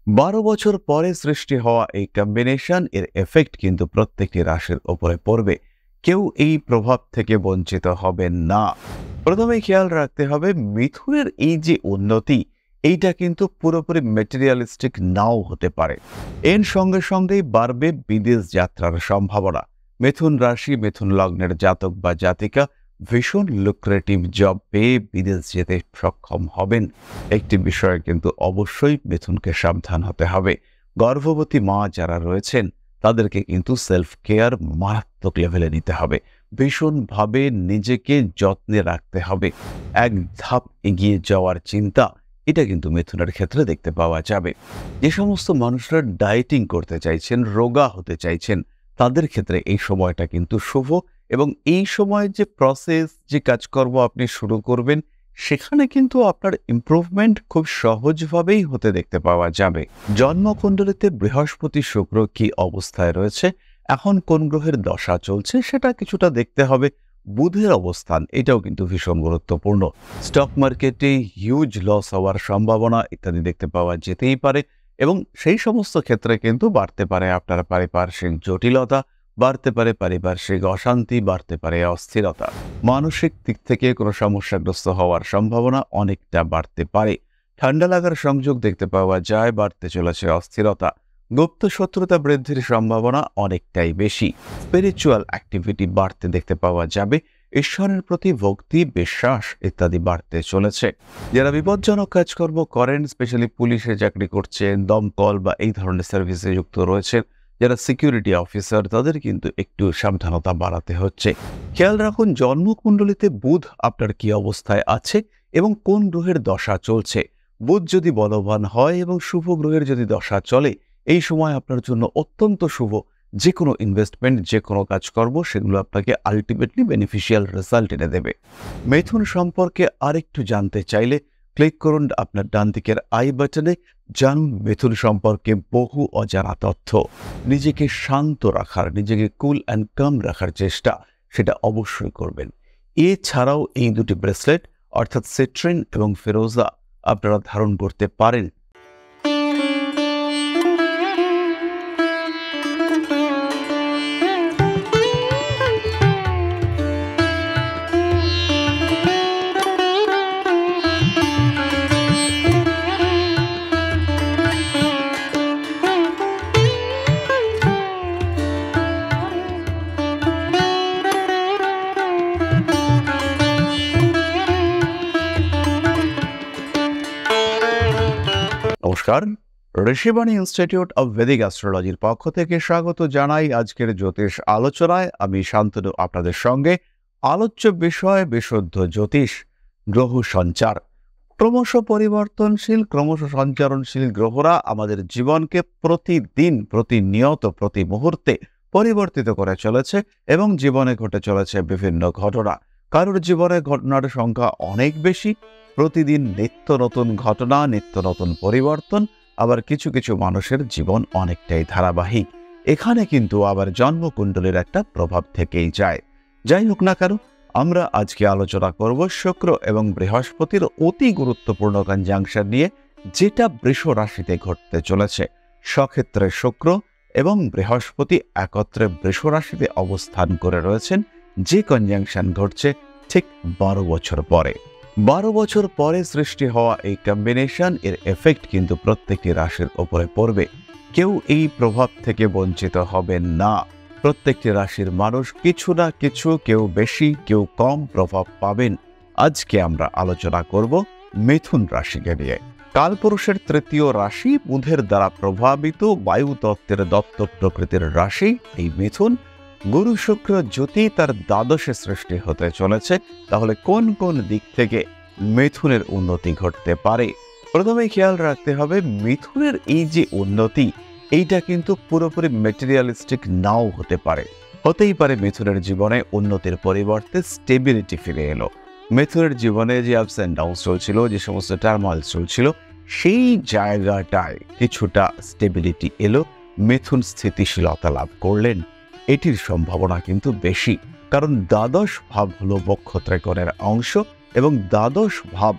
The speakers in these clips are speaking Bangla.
12 বছর পরে সৃষ্টি হওয়া এই কম্বিনেশন এর এফেক্ট কিন্তু প্রত্যেকটি রাশির উপরে পড়বে। কেউ এই প্রভাব থেকে বঞ্চিত হবেন না। প্রথমে খেয়াল রাখতে হবে মিথুনের এই যে উন্নতি, এইটা কিন্তু পুরোপুরি ম্যাটেরিয়ালিস্টিক নাও হতে পারে। এর সঙ্গে সঙ্গেই বাড়বে বিদেশ যাত্রার সম্ভাবনা। মিথুন রাশি, মিথুন লগ্নের জাতক বা জাতিকা ভীষণ লুক্রেটিভ জব পেয়ে বিদেশ যেতে সক্ষম হবেন। একটি বিষয়ে কিন্তু অবশ্যই মিথুনকে সাবধান হতে হবে। গর্ভবতী মা যারা রয়েছেন তাদেরকে কিন্তু সেলফ কেয়ার মারাত্মক লেভেলে নিতে হবে। ভীষণভাবে নিজেকে যত্নে রাখতে হবে। এক ধাপ এগিয়ে যাওয়ার চিন্তা, এটা কিন্তু মিথুনের ক্ষেত্রে দেখতে পাওয়া যাবে। যে সমস্ত মানুষরা ডায়েটিং করতে চাইছেন, রোগা হতে চাইছেন, তাদের ক্ষেত্রে এই সময়টা কিন্তু শুভ। এবং এই সময় যে প্রসেস, যে কাজকর্ম আপনি শুরু করবেন, সেখানে কিন্তু আপনার ইমপ্রুভমেন্ট খুব সহজভাবেই হতে দেখতে পাওয়া যাবে। জন্মকুণ্ডলিতে বৃহস্পতি শুক্র কি অবস্থায় রয়েছে, এখন কোন গ্রহের দশা চলছে, সেটা কিছুটা দেখতে হবে। বুধের অবস্থান, এটাও কিন্তু ভীষণ গুরুত্বপূর্ণ। স্টক মার্কেটে হিউজ লস হওয়ার সম্ভাবনা ইত্যাদি দেখতে পাওয়া যেতেই পারে। এবং সেই সমস্ত ক্ষেত্রে কিন্তু বাড়তে পারে আপনার পারিপার্শ্বিক জটিলতা, বাড়তে পারে পারিপার্শ্বিক অশান্তি, বাড়তে পারে অস্থিরতা। মানসিক দিক থেকে কোনো সমস্যাগ্রস্ত হওয়ার সম্ভাবনা অনেকটা বাড়তে পারে। ঠান্ডা লাগার সংযোগ দেখতে পাওয়া যায়, বাড়তে চলেছে অস্থিরতা। গুপ্ত শত্রুতা বৃদ্ধির সম্ভাবনা অনেকটাই বেশি। স্পিরিচুয়াল অ্যাক্টিভিটি বাড়তে দেখতে পাওয়া যাবে। ঈশ্বরের প্রতি ভক্তি, বিশ্বাস ইত্যাদি বাড়তে চলেছে। যারা বিপজ্জনক কাজকর্ম করেন, স্পেশালি পুলিশে চাকরি করছেন, দমকল বা এই ধরনের সার্ভিসে যুক্ত রয়েছেন, যারা সিকিউরিটি অফিসার, তাদের কিন্তু একটু সাবধানতা বাড়াতে হচ্ছে। খেয়াল রাখুন জন্মকুণ্ডলিতে বুধ আপনার কি অবস্থায় আছে এবং কোন গ্রহের দশা চলছে। বুধ যদি বলবান হয় এবং শুভ গ্রহের যদি দশা চলে, এই সময় আপনার জন্য অত্যন্ত শুভ। যে কোনো ইনভেস্টমেন্ট, যে কোনো কাজকর্ম, সেগুলো আপনাকে আলটিমেটলি বেনিফিশিয়াল রেজাল্ট এনে দেবে। মিথুন সম্পর্কে আরেকটু জানতে চাইলে ক্লিক করুন আপনার ডান দিকের আই বাটনে। জানুন মিথুন সম্পর্কে বহু অজানা তথ্য। নিজেকে শান্ত রাখার, নিজেকে কুল অ্যান্ড কাম রাখার চেষ্টা, সেটা অবশ্যই করবেন। এছাড়াও এই দুটি ব্রেসলেট অর্থাৎ সিট্রিন এবং ফিরোজা আপনারা ধারণ করতে পারেন। নমস্কার, ঋষিবাণী ইনস্টিটিউট অব ভেদিক অ্যাস্ট্রোলজির পক্ষ থেকে স্বাগত জানাই আজকের জ্যোতিষ আলোচনায়। আমি শান্তনু আপনাদের সঙ্গে। আলোচ্য বিষয় বিশুদ্ধ জ্যোতিষ, গ্রহ সঞ্চার। ক্রমশ পরিবর্তনশীল, ক্রমশ সঞ্চারণশীল গ্রহরা আমাদের জীবনকে প্রতিদিন, প্রতিনিয়ত, প্রতি মুহূর্তে পরিবর্তিত করে চলেছে এবং জীবনে ঘটে চলেছে বিভিন্ন ঘটনা। কারোর জীবনে ঘটনার সংখ্যা অনেক বেশি, প্রতিদিন নিত্য নতুন ঘটনা, নিত্য নতুন পরিবর্তন। আবার কিছু কিছু মানুষের জীবন অনেকটাই ধারাবাহিক। এখানে কিন্তু আবার জন্মকুণ্ডলীর একটা প্রভাব থেকেই যায়। যাই হোক না কেন, আমরা আজকে আলোচনা করব শুক্র এবং বৃহস্পতির অতি গুরুত্বপূর্ণ কনজাংশন নিয়ে, যেটা বৃষ রাশিতে ঘটতে চলেছে। সক্ষেত্রে শুক্র এবং বৃহস্পতি একত্রে বৃষ রাশিতে অবস্থান করে রয়েছেন। যে কনজাংশন ঘটছে ঠিক 12 বছর পরে। 12 বছর পরে সৃষ্টি হওয়া এই কম্বিনেশন এর এফেক্ট কিন্তু প্রত্যেকটি রাশির উপরে পড়বে। কেউ এই প্রভাব থেকে বঞ্চিত হবেন না। প্রত্যেকটি রাশির মানুষ কিছু না কিছু, কেউ বেশি কেউ কম প্রভাব পাবেন। আজকে আমরা আলোচনা করব মিথুন রাশিকে নিয়ে। কালপুরুষের তৃতীয় রাশি, বুধের দ্বারা প্রভাবিত, বায়ু তত্ত্বের দত্তক প্রকৃতির রাশি এই মিথুন। গুরু শুক্র জ্যোতি তার দ্বাদশে সৃষ্টি হতে চলেছে। তাহলে কোন কোন দিক থেকে মিথুনের উন্নতি ঘটতে পারে? প্রথমে খেয়াল রাখতে হবে মিথুনের এই যে উন্নতি, এইটা কিন্তু পুরোপুরি ম্যাটেরিয়ালিস্টিক নাও হতে পারে। হতেই পারে মিথুনের জীবনে উন্নতির পরিবর্তে স্টেবিলিটি ফিরে এলো। মিথুনের জীবনে যে আপস অ্যান্ড ডাউন চলছিল, যে সমস্ত টার্মোইল চলছিল, সেই জায়গাটায় কিছুটা স্টেবিলিটি এলো। মিথুন স্থিতিশীলতা লাভ করলেন। এটির সম্ভাবনা কিন্তু বেশি, কারণ দ্বাদশ ভাব হলো বক্ষ ত্রিকোণের অংশ এবং দ্বাদশ ভাব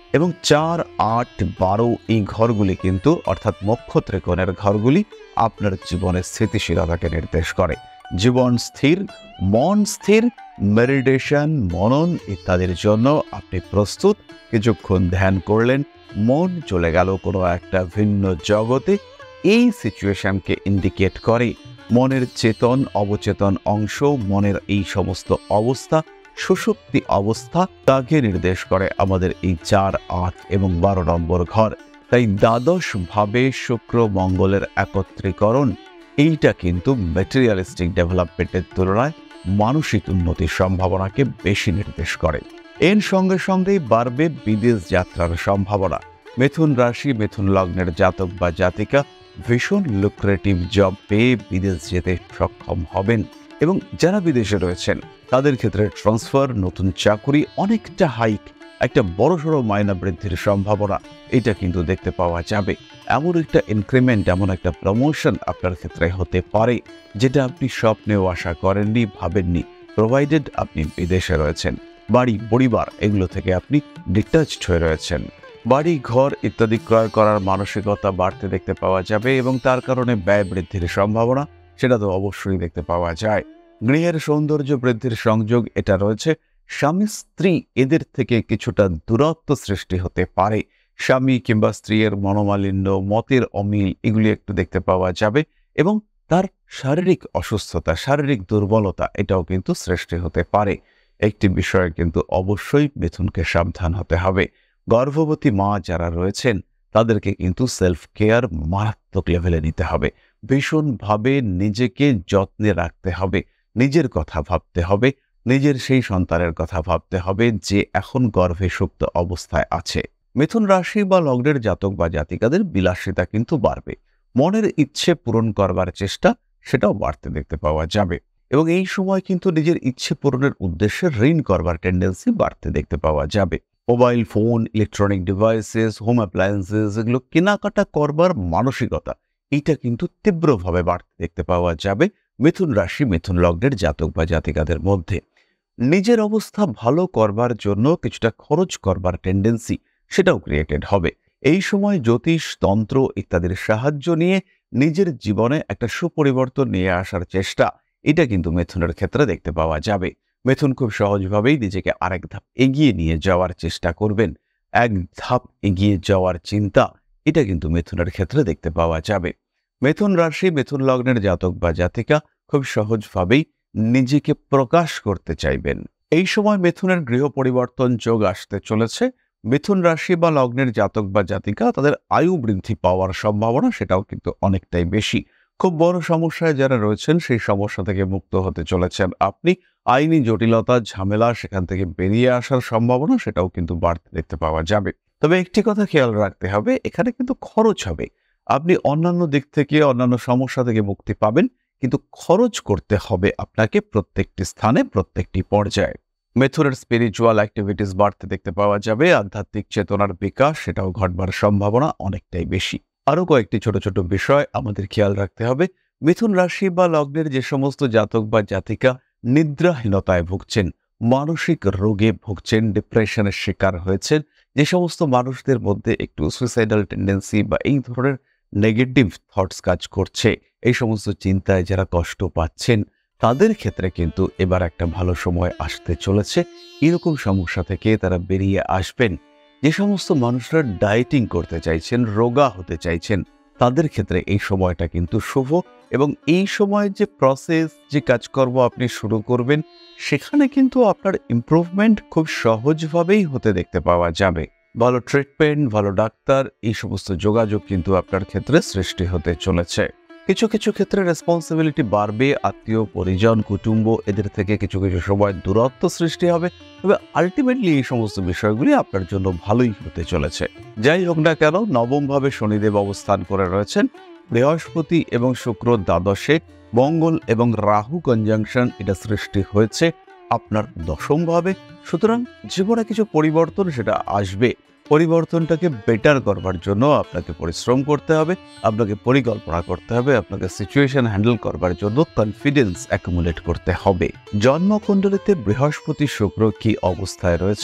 এবং 4, 8, 12 এই ঘরগুলি কিন্তু অর্থাৎ মোক্ষ ত্রিকোণের ঘরগুলি আপনার জীবনের স্থিতিশীলতাকে নির্দেশ করে। জীবন স্থির, মন স্থির, মেডিটেশন, মনন ইত্যাদির জন্য আপনি প্রস্তুত। কিছুক্ষণ ধ্যান করলেন, মন চলে গেল কোনো একটা ভিন্ন জগতে। এই সিচুয়েশনকে ইন্ডিকেট করে মনের চেতন অবচেতন অংশ, মনের এই সমস্ত অবস্থা, সুষুপ্তি অবস্থা তাকে নির্দেশ করে আমাদের এই 4, 8 এবং 12 নম্বর ঘর। তাই দ্বাদশ ভাবে শুক্র মঙ্গলের একত্রীকরণ এইটা কিন্তু ম্যাটেরিয়ালিস্টিক ডেভেলপমেন্টের তুলনায় মানসিক উন্নতির সম্ভাবনাকে বেশি নির্দেশ করে। এর সঙ্গে সঙ্গেই বাড়বে বিদেশ যাত্রার সম্ভাবনা। মিথুন রাশি মিথুন লগ্নের জাতক বা জাতিকা ভীষণ লুক্রেটিভ জব পেয়ে বিদেশ যেতে সক্ষম হবেন এবং যারা বিদেশে রয়েছেন তাদের ক্ষেত্রে ট্রান্সফার, নতুন চাকুরি, অনেকটা হাইক, একটা বড়সড় মাইনা বৃদ্ধির সম্ভাবনা এটা কিন্তু দেখতে পাওয়া যাবে। এমন একটা ইনক্রিমেন্ট, এমন একটা প্রমোশন আপনার ক্ষেত্রে হতে পারে যেটা আপনি স্বপ্নেও আশা করেননি, ভাবেননি, প্রোভাইডেড আপনি বিদেশে রয়েছেন। বাড়ি, পরিবার এগুলো থেকে আপনি ডিটাচড হয়ে রয়েছেন। বাড়ি, ঘর ইত্যাদি ক্রয় করার মানসিকতা বাড়তে দেখতে পাওয়া যাবে এবং তার কারণে ব্যয় বৃদ্ধির সম্ভাবনা সেটা তো অবশ্যই দেখতে পাওয়া যায়। গৃহের সৌন্দর্য বৃদ্ধির সংযোগ এটা রয়েছে। স্বামী স্ত্রী এদের থেকে কিছুটা দূরত্ব সৃষ্টি হতে পারে। স্বামী কিংবা স্ত্রীর মনোমালিন্য, মতের অমিল এগুলি একটু দেখতে পাওয়া যাবে এবং তার শারীরিক অসুস্থতা, শারীরিক দুর্বলতা এটাও কিন্তু সৃষ্টি হতে পারে। একটি বিষয়ে কিন্তু অবশ্যই মিথুনকে সাবধান হতে হবে। গর্ভবতী মা যারা রয়েছেন তাদেরকে কিন্তু সেলফ কেয়ার মারাত্মক লেভেলে নিতে হবে। ভীষণভাবে নিজেকে যত্নে রাখতে হবে, নিজের কথা ভাবতে হবে, নিজের সেই সন্তানের কথা ভাবতে হবে যে এখন গর্ভে সুপ্ত অবস্থায় আছে। মিথুন রাশি বা লগ্নের জাতক বা জাতিকাদের বিলাসিতা কিন্তু বাড়বে। মনের ইচ্ছে পূরণ করবার চেষ্টা সেটাও বাড়তে দেখতে পাওয়া যাবে এবং এই সময় কিন্তু নিজের ইচ্ছে পূরণের উদ্দেশ্যে ঋণ করবার টেন্ডেন্সি বাড়তে দেখতে পাওয়া যাবে। Mobile phone, electronic devices, home appliances এগুলো কেনাকাটা করবার মানসিকতা এইটা কিন্তু তীব্রভাবে বাড়তে দেখতে পাওয়া যাবে মিথুন রাশি মিথুন লগ্নের জাতক বা জাতিকাদের মধ্যে। নিজের অবস্থা ভালো করবার জন্য কিছুটা খরচ করবার টেন্ডেন্সি সেটাও ক্রিয়েটেড হবে। এই সময় জ্যোতিষ, তন্ত্র ইত্যাদির সাহায্য নিয়ে নিজের জীবনে একটা সুপরিবর্তন নিয়ে আসার চেষ্টা এটা কিন্তু মিথুনের ক্ষেত্রে দেখতে পাওয়া যাবে। মিথুন খুব সহজভাবেই নিজেকে আরেক ধাপ এগিয়ে নিয়ে যাওয়ার চেষ্টা করবেন। এক ধাপ এগিয়ে যাওয়ার চিন্তা এটা কিন্তু মিথুনের ক্ষেত্রে দেখতে পাওয়া যাবে। মিথুন রাশি মিথুন লগ্নের জাতক বা জাতিকা খুব সহজভাবেই নিজেকে প্রকাশ করতে চাইবেন। এই সময় মিথুনের গৃহ পরিবর্তন যোগ আসতে চলেছে। মিথুন রাশি বা লগ্নের জাতক বা জাতিকা তাদের আয়ু বৃদ্ধি পাওয়ার সম্ভাবনা সেটাও কিন্তু অনেকটাই বেশি। খুব বড় সমস্যায় যারা রয়েছেন সেই সমস্যা থেকে মুক্ত হতে চলেছেন আপনি। আইনি জটিলতা, ঝামেলা সেখান থেকে বেরিয়ে আসার সম্ভাবনা সেটাও কিন্তু বাড়তে দেখতে পাওয়া যাবে। তবে একটি কথা খেয়াল রাখতে হবে, এখানে কিন্তু খরচ হবে। আপনি অন্যান্য দিক থেকে, অন্যান্য সমস্যা থেকে মুক্তি পাবেন, কিন্তু খরচ করতে হবে আপনাকে প্রত্যেকটি স্থানে, প্রত্যেকটি পর্যায়ে। মিথুনের স্পিরিচুয়াল অ্যাক্টিভিটিস বাড়তে দেখতে পাওয়া যাবে। আধ্যাত্মিক চেতনার বিকাশ সেটাও ঘটবার সম্ভাবনা অনেকটাই বেশি। আরও কয়েকটি ছোট ছোট বিষয় আমাদের খেয়াল রাখতে হবে। মিথুন রাশি বা লগ্নের যে সমস্ত জাতক বা জাতিকা নিদ্রাহীনতায় ভুগছেন, মানসিক রোগে ভুগছেন, ডিপ্রেশনের শিকার হয়েছেন, যে সমস্ত মানুষদের মধ্যে একটু সুইসাইডাল টেন্ডেন্সি বা এই ধরনের নেগেটিভ থটস কাজ করছে, এই সমস্ত চিন্তায় যারা কষ্ট পাচ্ছেন তাদের ক্ষেত্রে কিন্তু এবার একটা ভালো সময় আসতে চলেছে। এরকম সমস্যা থেকে তারা বেরিয়ে আসবেন। যে সমস্ত মানুষরা ডায়েটিং করতে চাইছেন, রোগা হতে চাইছেন, তাদের ক্ষেত্রে এই সময়টা কিন্তু শুভ এবং এই সময় যে প্রসেস, যে কাজকর্ম আপনি শুরু করবেন সেখানে কিন্তু আপনার ইমপ্রুভমেন্ট খুব সহজভাবেই হতে দেখতে পাওয়া যাবে। ভালো ট্রিটমেন্ট, ভালো ডাক্তার এই সমস্ত যোগাযোগ কিন্তু আপনার ক্ষেত্রে সৃষ্টি হতে চলেছে। কিছু কিছু ক্ষেত্রে রেসপন্সিবিলিটি বাড়বে। আত্মীয় পরিজন, কুটুম্ব এদের থেকে কিছু কিছু সময় দূরত্ব সৃষ্টি হবে। তবে আলটিমেটলি এই সমস্ত বিষয়গুলি আপনার জন্য ভালোই হতে চলেছে। যাই হোক না কেন, নবমভাবে শনিদেব অবস্থান করে রয়েছেন। বৃহস্পতি এবং শুক্র দ্বাদশে, মঙ্গল এবং রাহু কনজাংশন এটা সৃষ্টি হয়েছে আপনার দশমভাবে। সুতরাং জীবনে কিছু পরিবর্তন সেটা আসবে। পরিবর্তনটাকে বেটার করবার জন্য আপনাকে পরিশ্রম করতে হবে, আপনাকে পরিকল্পনা করতে হবে, আপনাকে সিচুয়েশন হ্যান্ডেল করবার জন্য কনফিডেন্স অ্যাকুমুলেট করতে হবে। জন্মকুণ্ডলিতে বৃহস্পতি শুক্র কি অবস্থায় রয়েছে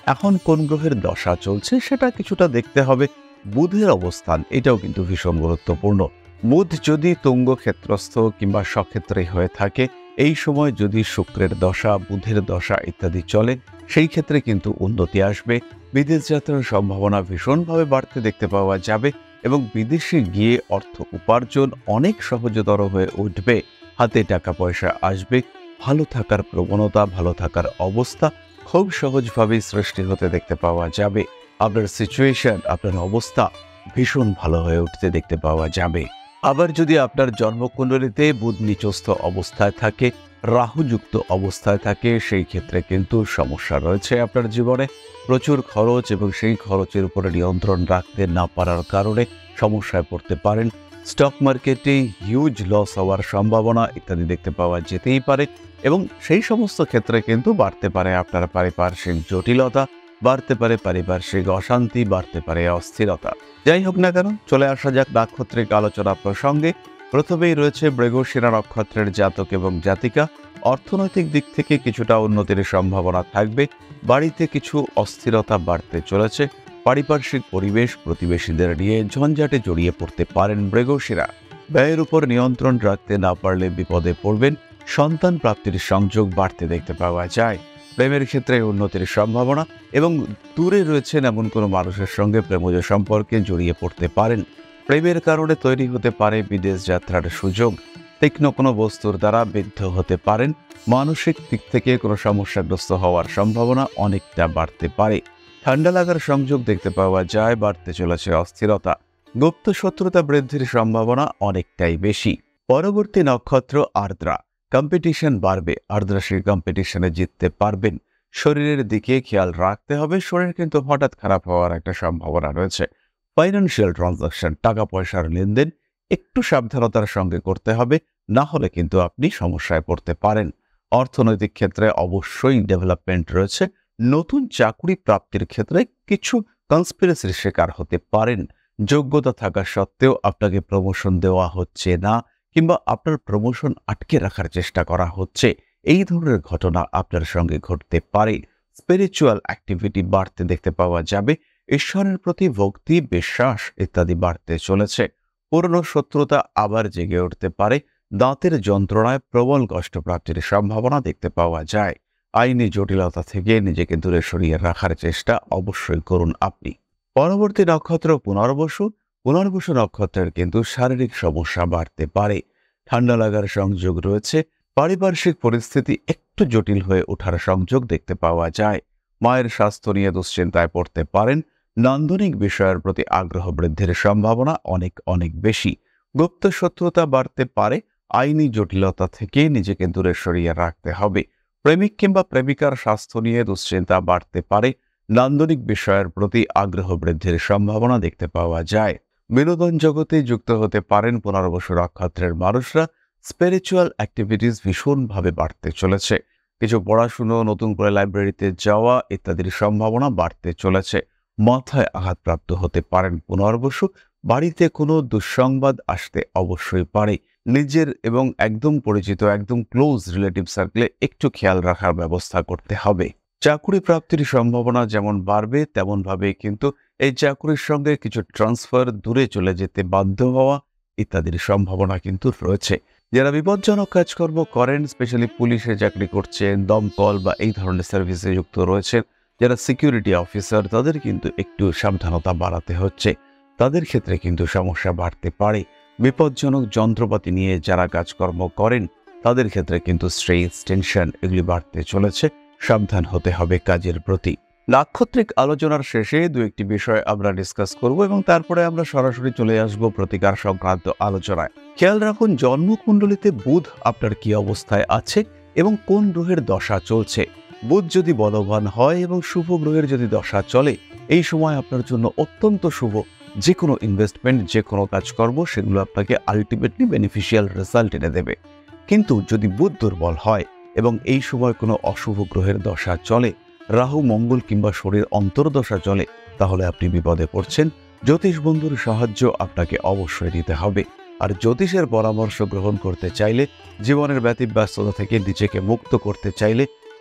এখন কোন গ্রহের দশা চলছে সেটা কিছুটা দেখতে হবে। বুধের অবস্থান এটাও কিন্তু ভীষণ গুরুত্বপূর্ণ। বুধ যদি তুঙ্গ ক্ষেত্রস্থ কিংবা স্বক্ষেত্রে হয়ে থাকে, এই সময় যদি শুক্রের দশা, বুধের দশা ইত্যাদি চলে, সেই ক্ষেত্রে কিন্তু উন্নতি আসবে। বিদেশ যাত্রার সম্ভাবনা ভীষণভাবে বাড়তে দেখতে পাওয়া যাবে এবং বিদেশে গিয়ে অর্থ উপার্জন অনেক সহজতর হয়ে উঠবে। হাতে টাকা পয়সা আসবে, ভালো থাকার প্রবণতা, ভালো থাকার অবস্থা খুব সহজভাবেই সৃষ্টি হতে দেখতে পাওয়া যাবে। আপনার সিচুয়েশন, আপনার অবস্থা ভীষণ ভালো হয়ে উঠতে দেখতে পাওয়া যাবে। আবার যদি আপনার জন্মকুণ্ডলিতে বুধ নিচস্থ অবস্থায় থাকে, রাহুযুক্ত অবস্থায় থাকে, সেই ক্ষেত্রে কিন্তু সমস্যা রয়েছে আপনার জীবনে। প্রচুর খরচ এবং সেই খরচের উপরে নিয়ন্ত্রণ রাখতে না পারার কারণে সমস্যায় পড়তে পারেন। স্টক মার্কেটে হিউজ লস হওয়ার সম্ভাবনা ইত্যাদি দেখতে পাওয়া যেতেই পারে এবং সেই সমস্ত ক্ষেত্রে কিন্তু বাড়তে পারে আপনার পারিপার্শ্বিক জটিলতা, বাড়তে পারে পারিপার্শ্বিক অশান্তি, বাড়তে পারে অস্থিরতা। যাই হোক না কেন, চলে আসা যাক নাক্ষত্রিক আলোচনা প্রসঙ্গে। প্রথমেই রয়েছে মৃগশিরা নক্ষত্রের জাতক এবং জাতিকা। অর্থনৈতিক দিক থেকে কিছুটা উন্নতির সম্ভাবনা থাকবে। বাড়িতে কিছু অস্থিরতা বাড়তে চলেছে। পারিপার্শ্বিক পরিবেশ, প্রতিবেশীদের নিয়ে ঝঞ্ঝাটে জড়িয়ে পড়তে পারেন মৃগশিরা। ব্যয়ের উপর নিয়ন্ত্রণ রাখতে না পারলে বিপদে পড়বেন। সন্তান প্রাপ্তির সংযোগ বাড়তে দেখতে পাওয়া যায়। প্রেমের ক্ষেত্রে উন্নতির সম্ভাবনা এবং দূরে রয়েছেন এমন কোনো মানুষের সঙ্গে প্রেমজ সম্পর্কে জড়িয়ে পড়তে পারেন। প্রেমের কারণে তৈরি হতে পারে বিদেশ যাত্রার সুযোগ। তীক্ষ্ণ কোনো বস্তুর দ্বারা বিদ্ধ হতে পারেন। মানসিক দিক থেকে কোনো সমস্যাগ্রস্ত হওয়ার সম্ভাবনা অনেকটা বাড়তে পারে। ঠান্ডা লাগার সংযোগ দেখতে পাওয়া যায়। বাড়তে চলেছে অস্থিরতা। গুপ্ত শত্রুতা বৃদ্ধির সম্ভাবনা অনেকটাই বেশি। পরবর্তী নক্ষত্র আর্দ্রা। কম্পিটিশন বাড়বে। আর্দ্রা সেই কম্পিটিশনে জিততে পারবেন। শরীরের দিকে খেয়াল রাখতে হবে। শরীর কিন্তু হঠাৎ খারাপ হওয়ার একটা সম্ভাবনা রয়েছে। ফাইন্যান্সিয়াল ট্রানজাকশন, টাকা পয়সার লেনদেন একটু সাবধানতার সঙ্গে করতে হবে, না হলে কিন্তু আপনি সমস্যায় পড়তে পারেন। অর্থনৈতিক ক্ষেত্রে অবশ্যই ডেভেলপমেন্ট রয়েছে। নতুন চাকরি প্রাপ্তির ক্ষেত্রে কিছু কনস্পিরেসির শিকার হতে পারেন। যোগ্যতা থাকা সত্ত্বেও আপনাকে প্রমোশন দেওয়া হচ্ছে না কিংবা আপনার প্রমোশন আটকে রাখার চেষ্টা করা হচ্ছে, এই ধরনের ঘটনা আপনার সঙ্গে ঘটতে পারে। স্পিরিচুয়াল অ্যাক্টিভিটি বাড়তে দেখতে পাওয়া যাবে। ঈশ্বরের প্রতি ভক্তি, বিশ্বাস ইত্যাদি বাড়তে চলেছে। পুরনো শত্রুতা আবার জেগে উঠতে পারে। দাঁতের যন্ত্রণায় প্রবল কষ্টপ্রাপ্তির সম্ভাবনা দেখতে পাওয়া যায়। আইনি জটিলতা থেকে নিজেকে দূরে সরিয়ে রাখার চেষ্টা অবশ্যই করুন আপনি। পরবর্তী নক্ষত্র পুনর্বসু। পুনর্বসু নক্ষত্রের কিন্তু শারীরিক সমস্যা বাড়তে পারে। ঠান্ডা লাগার সংযোগ রয়েছে। পারিপার্শ্বিক পরিস্থিতি একটু জটিল হয়ে ওঠার সংযোগ দেখতে পাওয়া যায়। মায়ের স্বাস্থ্য নিয়ে দুশ্চিন্তায় পড়তে পারেন। নান্দনিক বিষয়ের প্রতি আগ্রহ বৃদ্ধির সম্ভাবনা অনেক অনেক বেশি। গুপ্ত শত্রুতা বাড়তে পারে। আইনি জটিলতা থেকে নিজেকে দূরে সরিয়ে রাখতে হবে। প্রেমিক কিংবা প্রেমিকার স্বাস্থ্য নিয়ে দুশ্চিন্তা বাড়তে পারে। নান্দনিক বিষয়ের প্রতি আগ্রহ বৃদ্ধির সম্ভাবনা দেখতে পাওয়া যায়। বিনোদন জগতে যুক্ত হতে পারেন পুনর্বসু নক্ষত্রের মানুষরা। স্পিরিচুয়াল অ্যাক্টিভিটিস ভীষণভাবে বাড়তে চলেছে। কিছু পড়াশুনো, নতুন করে লাইব্রেরিতে যাওয়া ইত্যাদির সম্ভাবনা বাড়তে চলেছে। মাথায় আঘাতপ্রাপ্ত হতে পারেন পুনর্বসু। বাড়িতে কোনো দুঃসংবাদ আসতে অবশ্যই পারে। নিজের এবং একদম পরিচিত, একদম ক্লোজ রিলেটিভ সার্কেলে একটু খেয়াল রাখার ব্যবস্থা করতে হবে। চাকরি প্রাপ্তির সম্ভাবনা যেমন বাড়বে, তেমনভাবে কিন্তু এই চাকরির সঙ্গে কিছু ট্রান্সফার, দূরে চলে যেতে বাধ্য হওয়া ইত্যাদির সম্ভাবনা কিন্তু রয়েছে। যারা বিপজ্জনক কাজকর্ম করেন, স্পেশালি পুলিশে চাকরি করছেন, দমকল বা এই ধরনের সার্ভিসে যুক্ত রয়েছেন, যারা সিকিউরিটি অফিসার, তাদের কিন্তু একটু সাবধানতা বাড়াতে হচ্ছে। তাদের ক্ষেত্রে কিন্তু সমস্যা বাড়তে পারে। বিপজ্জনক যন্ত্রপাতি নিয়ে যারা কাজকর্ম করেন, তাদের ক্ষেত্রে কিন্তু স্ট্রেস, টেনশন এগুলি বাড়তে চলেছে। সাবধান হতে হবে কাজের প্রতি। নাক্ষত্রিক আলোচনার শেষে দু একটি বিষয় আমরা ডিসকাস করব এবং তারপরে আমরা সরাসরি চলে আসব প্রতিকার সংক্রান্ত আলোচনায়। খেয়াল রাখুন জন্মকুণ্ডলিতে বুধ আপনার কি অবস্থায় আছে এবং কোন গ্রহের দশা চলছে। বুধ যদি বলবান হয় এবং শুভ গ্রহের যদি দশা চলে, এই সময় আপনার জন্য অত্যন্ত শুভ। যে কোনো ইনভেস্টমেন্ট, যে কোনো কাজকর্ম, সেগুলো আপনাকে আলটিমেটলি বেনিফিশিয়াল রেজাল্ট এনে দেবে। কিন্তু যদি বুধ দুর্বল হয় এবং এই সময় কোনো অশুভ গ্রহের দশা চলে, রাহু, মঙ্গল কিংবা শরীর অন্তর্দশা চলে, তাহলে আপনি বিপদে পড়ছেন। জ্যোতিষ বন্ধুর সাহায্য আপনাকে অবশ্যই নিতে হবে। আর জ্যোতিষের পরামর্শ গ্রহণ করতে চাইলে, জীবনের ব্যতিব্যস্ততা থেকে নিজেকে মুক্ত করতে চাইলে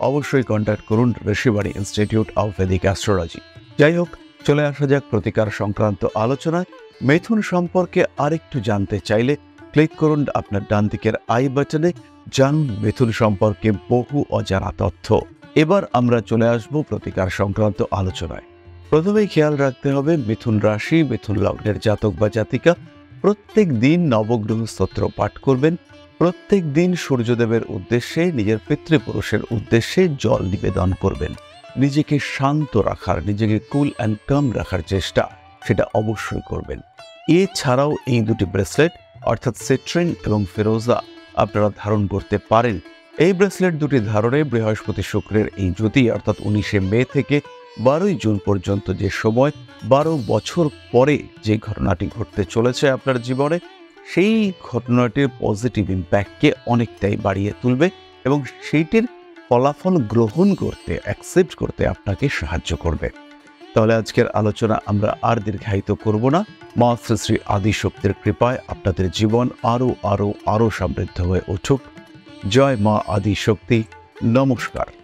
অবশ্যই কন্ট্যাক্ট করুন Rishibani institute of Vedic astrology. যাই হোক, চলে আসা যাক প্রতিকার সংক্রান্ত আলোচনায়। মিথুন সম্পর্কে আরেকটু জানতে চাইলে ক্লিক করুন আপনার ডান দিকের আই বাটনে, জানুন মিথুন সম্পর্কে বহু অজানা তথ্য। এবার আমরা চলে আসব প্রতিকার সংক্রান্ত আলোচনায়। প্রথমেই খেয়াল রাখতে হবে মিথুন রাশি, মিথুন লগ্নের জাতক বা জাতিকা প্রত্যেক দিন নবগ্রহ স্তোত্র পাঠ করবেন। প্রত্যেক দিন সূর্যদেবের উদ্দেশ্যে, নিজের পিতৃপুরুষের উদ্দেশ্যে জল নিবেদন করবেন। নিজেকে শান্ত রাখার, নিজেকে কুল অ্যান্ড কাম রাখার চেষ্টা সেটা অবশ্যই করবেন। এছাড়াও এই দুটি ব্রেসলেট অর্থাৎ সিট্রিন এবং ফিরোজা আপনারা ধারণ করতে পারেন। এই ব্রেসলেট দুটি ধারণে বৃহস্পতি শুক্রের এই জ্যোতি অর্থাৎ 19শে মে থেকে 12ই জুন পর্যন্ত যে সময় 12 বছর পরে যে ঘটনাটি ঘটতে চলেছে আপনার জীবনে, সেই ঘটনাটির পজিটিভ ইম্প্যাক্টকে অনেকটাই বাড়িয়ে তুলবে এবং সেইটির ফলাফল গ্রহণ করতে, অ্যাকসেপ্ট করতে আপনাকে সাহায্য করবে। তাহলে আজকের আলোচনা আমরা আর দীর্ঘায়িত করব না। মা শ্রী শ্রী আদিশক্তির কৃপায় আপনাদের জীবন আরো আরো আরো সমৃদ্ধ হয়ে উঠুক। জয় মা আদিশক্তি। নমস্কার।